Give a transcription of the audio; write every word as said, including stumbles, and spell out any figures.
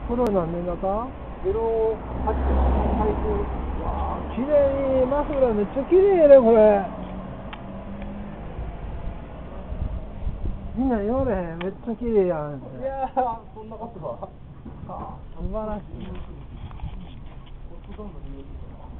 これは何年型？ ゼロはち最高。 わあ、綺麗にマフラーめっちゃ綺麗ねこれ。みんな言われへん、めっちゃ綺麗やんって。 いやー、そんなことは。 ああ、素晴らしい。